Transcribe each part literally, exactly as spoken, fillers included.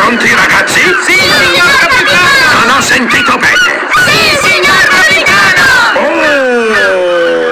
Pronti ragazzi? Sì, signor capitano! Non ho sentito bene! Sì, signor capitano! Oh!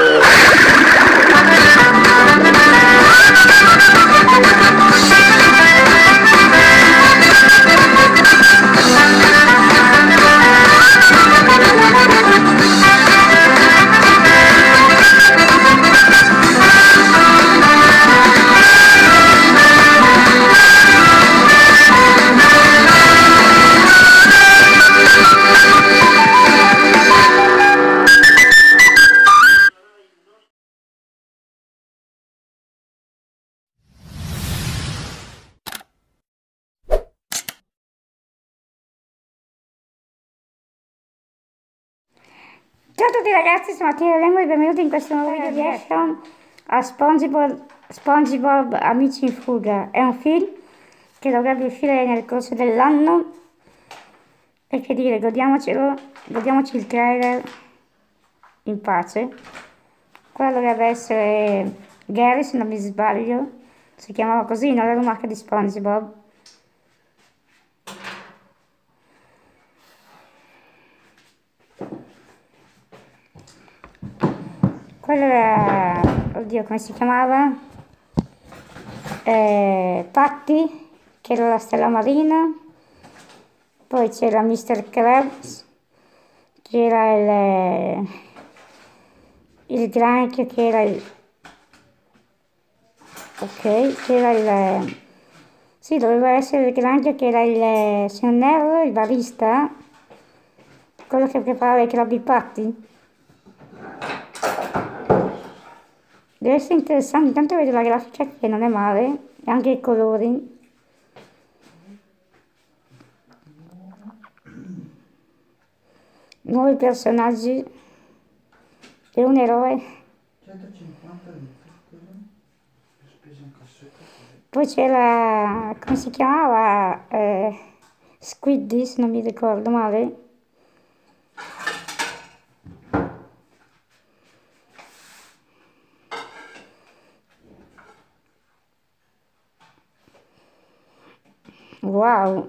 Ciao a tutti ragazzi, sono Martina Lengo e benvenuti in questo nuovo video reaction a SpongeBob, SpongeBob Amici in fuga. È un film che dovrebbe uscire nel corso dell'anno e che dire, godiamocelo, godiamoci il trailer in pace. Qua dovrebbe essere Gary, se non mi sbaglio, si chiamava così, non era una marca di SpongeBob. Quello era, oddio, come si chiamava? Eh, Patty, che era la stella marina. Poi c'era mister Krabs, che era il, il granchio, che era il... ok, che era il... sì, doveva essere il granchio, che era il, se non erro, il barista, quello che preparava i Krabby Patty. Deve essere interessante, intanto vedo la grafica che non è male, e anche i colori. Nuovi personaggi e un eroe. centocinquanta litri, spesa in cassetta. Poi c'era, come si chiamava? Eh, Squiddy, se non mi ricordo male. Wow,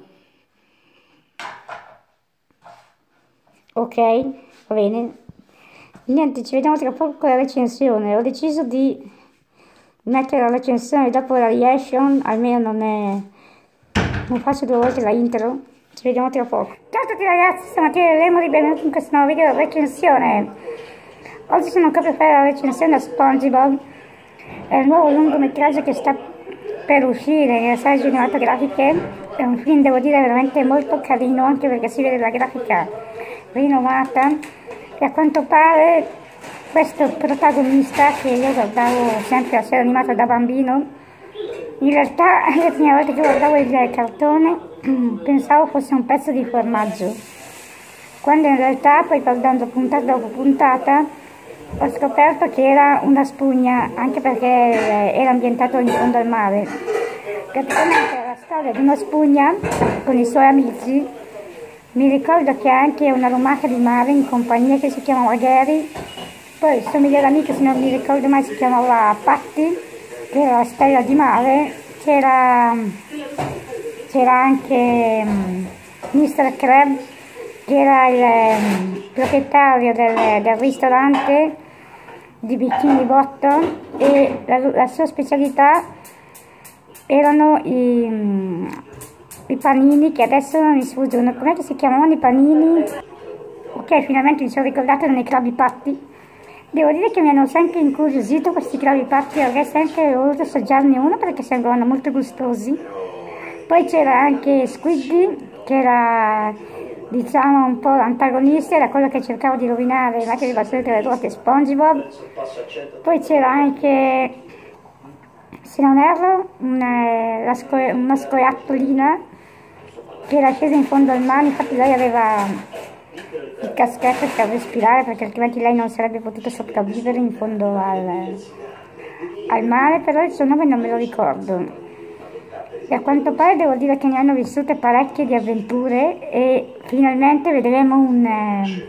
ok, va bene. Niente, ci vediamo tra poco con la recensione. Ho deciso di mettere la recensione dopo la reaction, almeno non è, non faccio due volte la intro. Ci vediamo tra poco. Ciao a tutti ragazzi, sono Mattia Lemoli, benvenuti in questo nuovo video recensione. Oggi sono qua per fare la recensione a SpongeBob, è il nuovo lungometraggio che sta per uscire nelle sale cinematografiche. È un film, devo dire, veramente molto carino, anche perché si vede la grafica rinomata e a quanto pare questo protagonista, che io guardavo sempre la serie animata da bambino, in realtà le prime volte che guardavo il cartone pensavo fosse un pezzo di formaggio, quando in realtà poi guardando puntata dopo puntata ho scoperto che era una spugna, anche perché era ambientato in fondo al mare. Praticamente è la storia di una spugna con i suoi amici. Mi ricordo che ha anche una lumaca di mare in compagnia che si chiamava Gary. Poi il suo migliore amico, se non mi ricordo mai, si chiamava Patty, che era la stella di mare. C'era anche um, mister Krabs, che era il um, proprietario del, del ristorante di Bikini Bottom, e la, la sua specialità erano i, i panini, che adesso non mi sfuggono. Com'è che si chiamavano i panini? Ok, finalmente mi sono ricordata, erano i Krabby Patty. Devo dire che mi hanno sempre incuriosito questi Krabby Patty, avrei sempre voluto assaggiarne uno perché sembravano molto gustosi. Poi c'era anche Squiddy, che era, diciamo, un po' l'antagonista, era quello che cercava di rovinare le macchine di battute delle ruote SpongeBob. Poi c'era anche, se non erro, una, la sco una scoiattolina che era scesa in fondo al mare. Infatti lei aveva il caschetto per respirare, perché altrimenti lei non sarebbe potuta sopravvivere in fondo al, al mare, però il suo nome non me lo ricordo. E a quanto pare devo dire che ne hanno vissute parecchie di avventure e finalmente vedremo un, eh,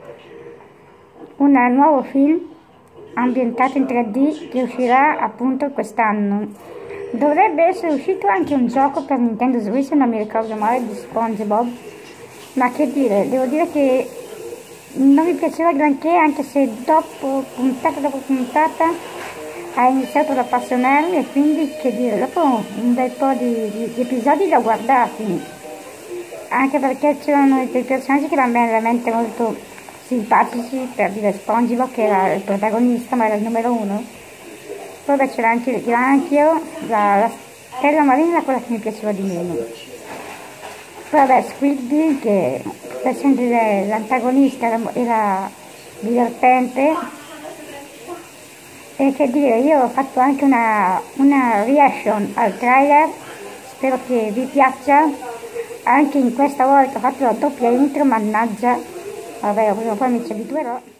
un nuovo film ambientato in tre D che uscirà appunto quest'anno. Dovrebbe essere uscito anche un gioco per Nintendo Switch, se non mi ricordo male, di SpongeBob, ma che dire, devo dire che non mi piaceva granché, anche se dopo puntata dopo puntata ha iniziato ad appassionarmi, e quindi, che dire, dopo un bel po' di, di, di episodi li ho guardati, anche perché c'erano dei personaggi che erano veramente molto simpatici, per dire SpongeBob che era il protagonista ma era il numero uno. Poi c'era anche, c'era anche io, la, la stella marina era quella che mi piaceva di meno. Poi vabbè, Squidby, che essendo l'antagonista era, era divertente, e che dire, io ho fatto anche una, una reaction al trailer, spero che vi piaccia. Anche in questa volta ho fatto la doppia intro, mannaggia, vabbè, poi mi ci abituerò.